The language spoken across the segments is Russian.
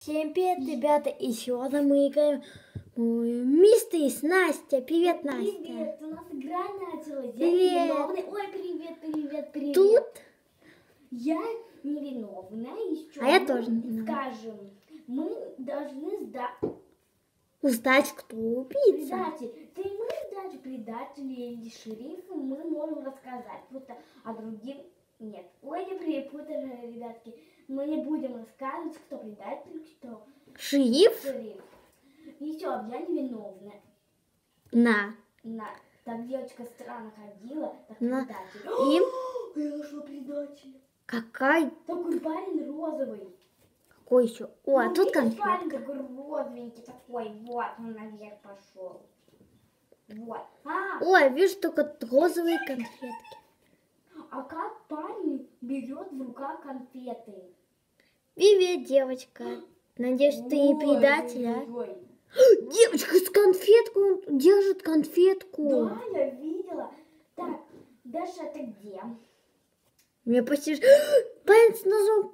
Всем привет, ребята! И сегодня мы играем Мистерис. Настя, привет, Настя. Привет, у нас игра началась. Привет. Я невиновная. Ой, привет. Тут, Я невиновная. Еще а я тоже невиновна. Скажем, мы должны Узнать, кто убийца. предатель. Ты мы сдачу предателей или шерифа мы можем рассказать. Вот, а другим нет. Ой, не перепутали, ребятки. Мы не будем рассказывать, кто предатель, кто Шериф? шериф. Еще, я невиновная. На. Так девочка странно ходила, так На. предатель. Им? Я нашла предателя. Какой? Такой парень розовый. Какой еще? О, а Ну, тут видишь, парень конфетка. такой розовенький такой. Вот, он наверх пошел. Вот. Ой, вижу только розовые конфетки. А как парень берет в руках конфеты? Привет, девочка. Надеюсь, ты не предатель, а? Ой. Девочка с конфеткой, он держит конфетку. Да, я видела. Так, Даша, это где? Мне почти... Парень с ножом.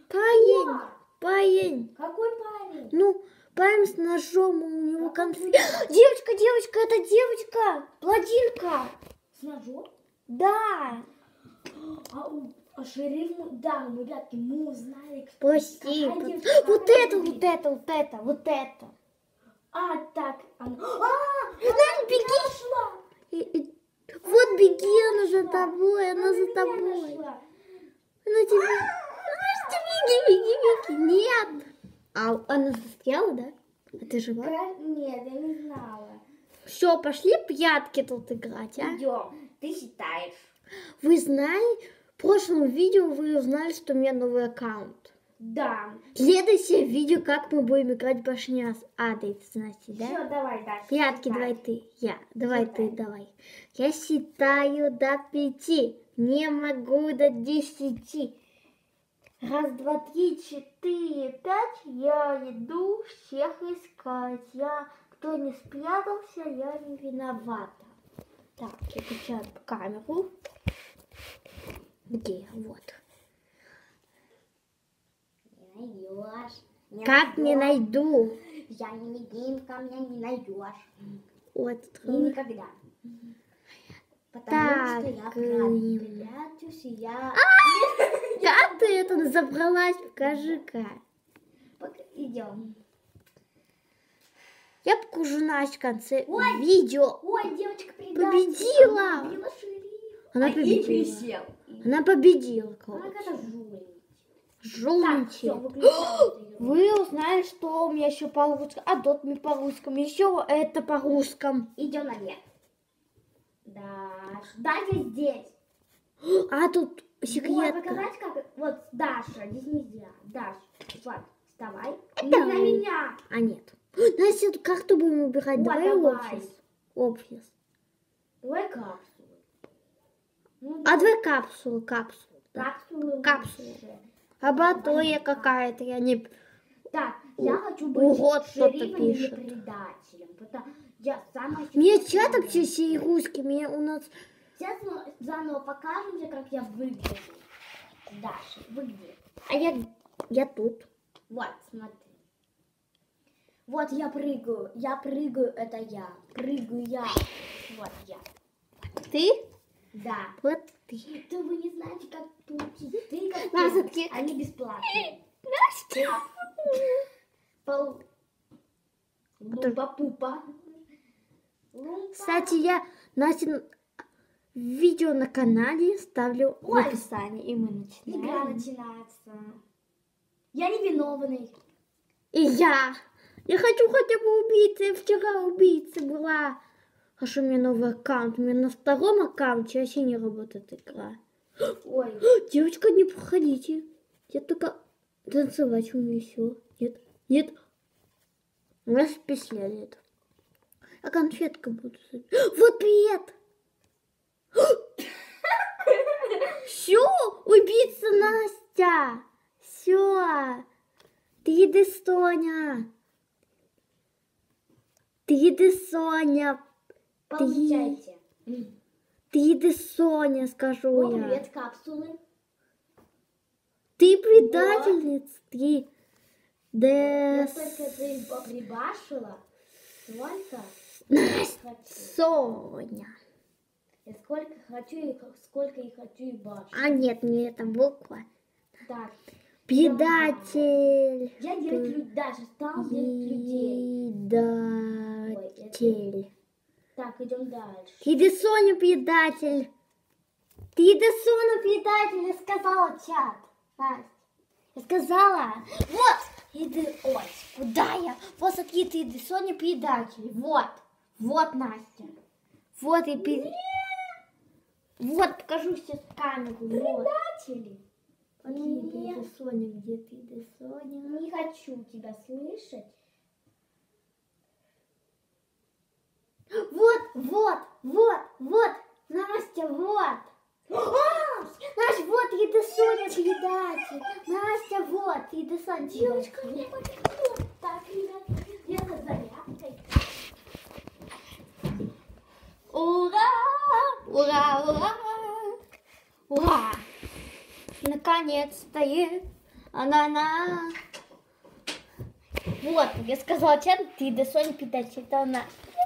Парень. Какой парень? Ну, парень с ножом, у него конфетка. Девочка, это девочка. Бладинка. С ножом? Да. А шериф, да, ребятки, мы узнали, кто... Прости. Какая девочка, Вот какая это. Так, Беги. нашла. Вот беги, она за тобой, она за меня тобой. нашла. Она тебя... Беги. Нет. А она застряла, да? А ты жива? Нет, я не знала. Все, пошли прятки тут играть, а? Идем, ты считаешь. Вы знали, в прошлом видео вы узнали, что у меня новый аккаунт. Да. Следующее видео, как мы будем играть башня с Адой, знаете, да? Все, давай дальше. Прятки, считай. давай ты, я. Давай Считай. ты, давай. Я считаю до 5. Не могу до 10. 1, 2, 3, 4, 5. Я иду всех искать. Кто не спрятался, я не виновата. Так, я включаю камеру. Где? Вот. Не найдешь. Как не найду? Я невидимка, меня не найдешь. Вот. И никогда. Потому Так, что я прячусь, и я... Как ты это забралась? Покажи-ка. Идем. Я покажу Настю в конце видео. Ой, девочка Победила! Победила шериф. Она И победила. присел. Она победила Она кого-то. какая-то жуль. Жулничает. выключаем. Вы узнали, что у меня еще по-русски, а дот мне по-русскому, еще это по-русскому. Идем наверх. Да, я здесь. А тут Вот, секретка. показать как? Вот, Даша, здесь нельзя. Даша, вот, вставай. Не Это- на меня. А нет. Настя, эту карту будем убирать. Вот, Давай давай. офис. Давай капсулу. Ну, А давай капсулу. капсулу. Капсулу. лучше. Лаборатория какая-то, я не... Так, я хочу быть Вот кто-то шерифом или пишет. предателем. Потому я самая Мне честная. чат вообще все русский, мне у нас... Сейчас мы заново покажем, как я выгляжу. Даша, вы где? А я тут. Вот, смотри. Вот я прыгаю, это я. Прыгаю я. Вот я. Ты? Да. Вот ты. То вы не знаете, как получить. Ты как Настя, ты. Они бесплатные. Настя! Лумпа-пупа. Кстати, я Настя видео на канале ставлю в Ой. описании, и мы Игра начинаем. начинается. Я невиновный. И я хочу хотя бы убийца. Я вчера убийца была. Хорошо, у меня новый аккаунт. У меня на втором аккаунте вообще не работает игра. Ой. Девочка, не проходите. Я только танцевать умею, все. Нет. У нас пистолет. А конфетка буду. Вот привет. Все, убийца Настя. Все. Ты Соня. Получайте. Ты Соня, скажу Вот, я. привет, капсулы. Ты предательница. Я только прибашила. Сколько? Соня. Я сколько хочу и башу. А нет, не эта буква. Так. Предатель. Я делать людей. Даже стал делать людей. Предатель. Так, идем дальше. Ты де Соню предатель. Ты де Соню предатель, я сказала, чат. Настя. Я сказала. Вот. Иди, ой, куда я? Вот смотри, ты де Соню предатель. Вот. Вот, Настя. Вот и Вот, покажу сейчас камеру. Вот. Предатели. Нет. Ты де Соня, где ты де Соня? Не хочу тебя слышать. Вот, Настя, вот. Настя, вот, еды Соня предатель. Настя, вот, еды Соня Девочка, предатель. мне повезло. Так, ребят, я за зарядкой. Ура! Ура, ура! Ура! Наконец-то она. Вот, я сказала, чат, ты де Соня предатель, это она.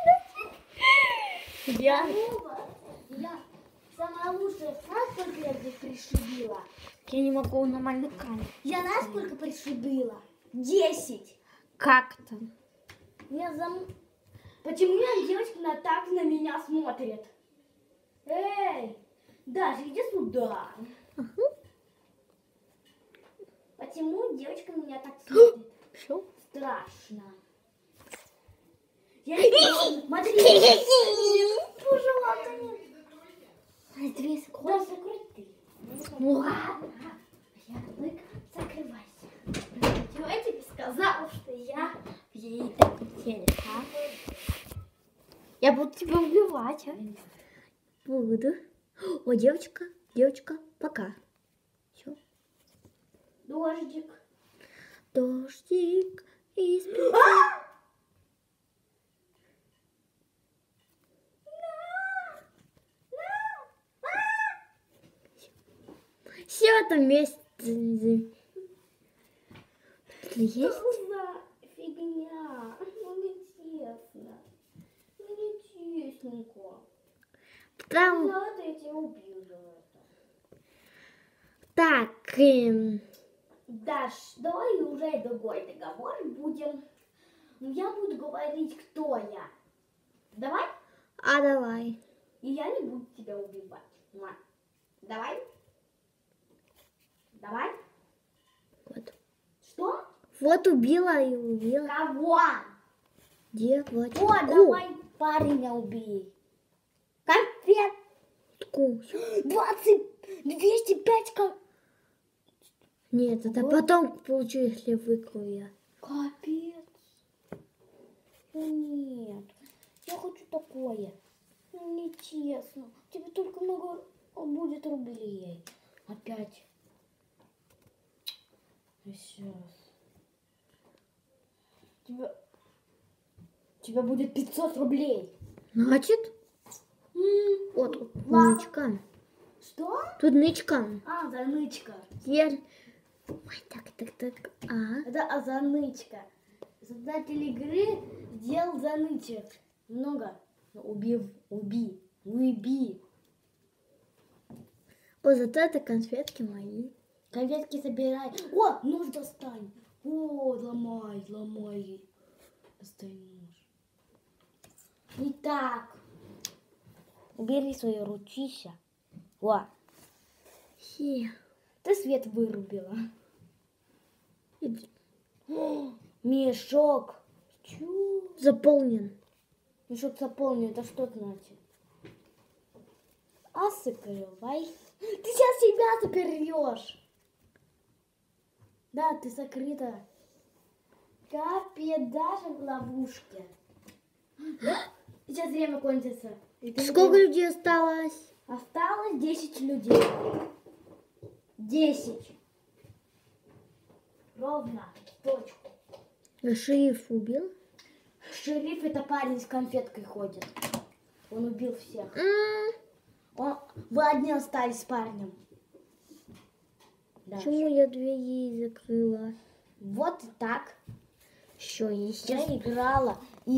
Я... Я самая лучшая. Знаешь, сколько я здесь пришибила? Я не могу нормально камеру. Я знаешь, сколько пришибила? 10. Как-то. Почему девочки так на меня смотрят? Эй, Даша, иди сюда. Почему девочка на меня так смотрит? Все? Страшно. Я не знаю. Смотри. Пожалуйста, нет. 2 секунды. Да, закрой ты. Ну ладно. Закрывайся. Я тебе сказала, что я ей так хотели, а? Я буду тебя убивать, а? Буду. О, девочка, пока. Все. Дождик. Дождик из Все там есть. Есть? Что за фигня? Ну, нечестно. Ну, нечестненько. Там... За это я тебя убью за это. Так, Даш, давай уже другой договор будем. Я буду говорить, кто я. Давай? давай. И я не буду тебя убивать. Давай? Давай? Вот. Что? Вот убила и убила. Кого? Девочку. О, давай парня убей. Конфетку. 205 Нет, это потом получу, если выкрою я. Капец. Нет. Я хочу такое. Ну, нечестно. Тебе только много будет рублей. Опять. Сейчас. Тебе будет 500 рублей. Значит? Вот тут ладно. нычка. Что? Тут нычка. Занычка. Ой, так. Это занычка. Создатель игры сделал занычек. Много. Уби. О, зато это конфетки мои. Конфетки собирай. О, нож достань. О, ломай. Достань нож. Итак. Убери свои ручища. О, ты свет вырубила. Иди. О, мешок. Чё? Заполнен. Мешок заполнен. Это что значит? Закрывай. Ты сейчас себя закрываешь. Да, ты закрыта. Капец, даже в ловушке. Сейчас время кончится. Сколько людей осталось? Осталось 10 людей. 10. Ровно. Точку. Шериф убил? Шериф — это парень с конфеткой ходит. Он убил всех. Вы одни остались с парнем. Почему я двери закрыла? Вот так. Что, я Я сейчас... играла,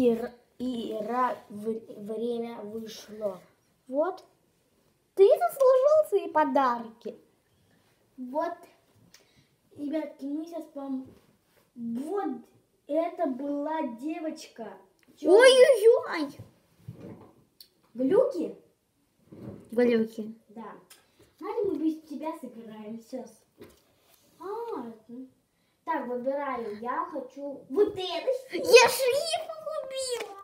время вышло. Вот. Ты заслужил свои подарки. Вот. Ребятки, мы сейчас вам... Вот это была девочка. Ой-ой-ой! Глюки? Глюки. Да. Давай мы без тебя сыграем сейчас. Так, выбираю. Я хочу вот это. Я шрифт убила!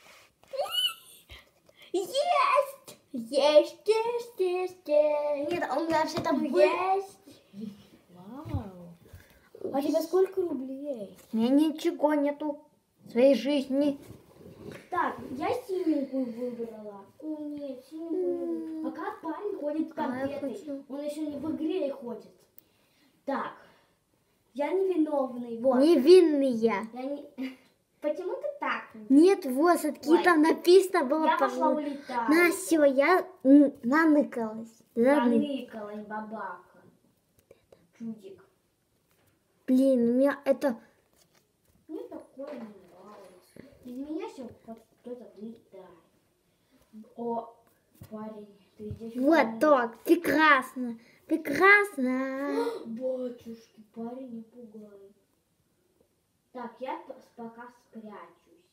Есть! Есть, есть, есть, есть. Нет, у меня вообще там Есть. Вау. А у тебя сколько рублей? У меня ничего нету в своей жизни. Так, я синенькую выбрала. О, нет, синенькую. Пока парень ходит с А, я конфетой. хочу. Он еще не в игре и ходит. Так, я невиновный. Вот. Невинные. Я не... Почему ты так? Нет, вот, смотри, Ой. там написано было... Я пошла по-моему. улетать. На, все, я наныкалась. Заныкалась бабака. Чудик. Блин, у меня это... Мне такое не нравится. Из меня все кто-то вылетает. О, парень, ты здесь... Вот так, прекрасно, прекрасно. Батюшки, парень, не пугай. Так, я пока спрячусь.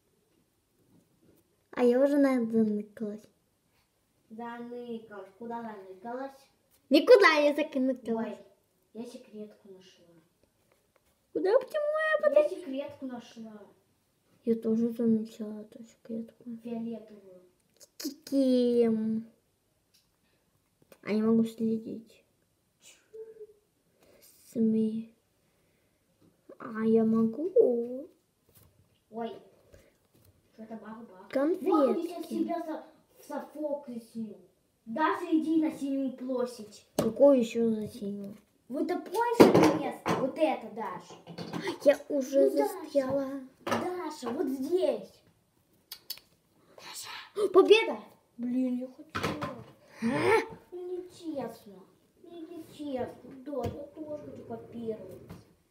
А я уже, наверное, заныкалась. Заныкалась. Куда заныкалась? Никуда я закинутилась. Ой, я секретку нашла. Куда почему я? Я секретку нашла. Я тоже заметила эту секретку. Фиолетовую. Кем? А не могу следить. СМИ. А я могу. Ой, что-то баба. Конфетки. Вот, я сейчас себя софокусю. Даша, иди на синюю площадь. Какую еще за синюю? Вот это помнишь это место? Вот это, Даша. Я уже Ну, Даша. застряла. Даша, вот здесь. Победа! Блин, я хочу. Нечестно. Нечестно. Да, я тоже хочу копировать.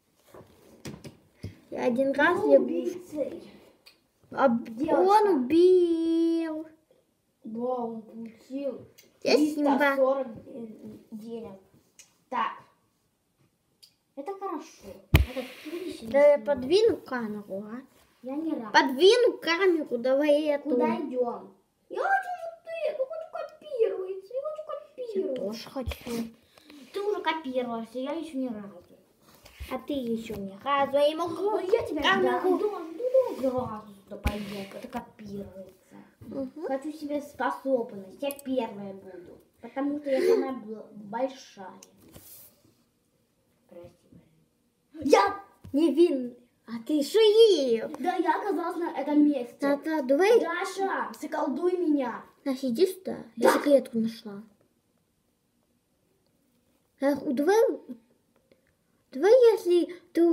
Я один раз Ну, я... убийцей. Девушка. Он убил. Да, он получил Я Симба. 340 денег. Так. Это хорошо. Это чудище. Да я подвину камеру, а? Я не рада. Подвину камеру, давай эту. Куда идем? Я хочу вот это, хочу копировать. Я хочу Я копировать. тоже хочу. Ты уже копировался, я еще не рада. А ты еще не разу. Я могу. Ну, я тебя камеру. сразу сюда пойдем. Это копируется. Угу. Хочу себе способность. Я первая буду. Потому что я самая большая. Прости. Я! Невинный. А ты шиев. Да, я оказалась на этом месте. Да, давай. Даша, заколдуй меня. Настя, иди сюда. Да. Я секретку нашла. Давай, если ты...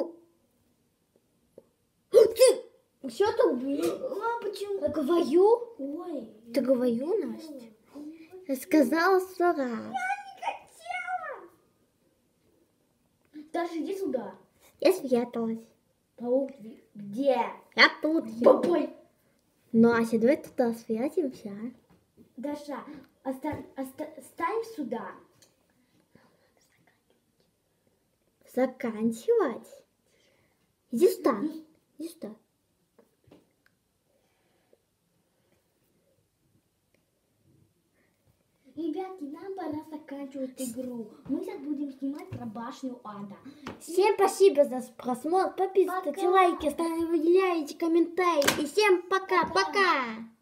Ты что-то убил? А почему? Я говорю. Ой. Ты говорю, Настя? Я сказала 100 раз. Не хотела. Даша, иди сюда. Я спряталась. Паук, где? Я тут. Бабой. Настя, давай туда спрячемся. А? Даша, стань сюда. Заканчивать. Иди сюда. Иди сюда. Ребятки, нам пора заканчивать игру. Мы сейчас будем снимать про башню ада. Всем спасибо за просмотр. Подписывайтесь, ставьте лайки, выделяйте комментарии. И всем пока-пока.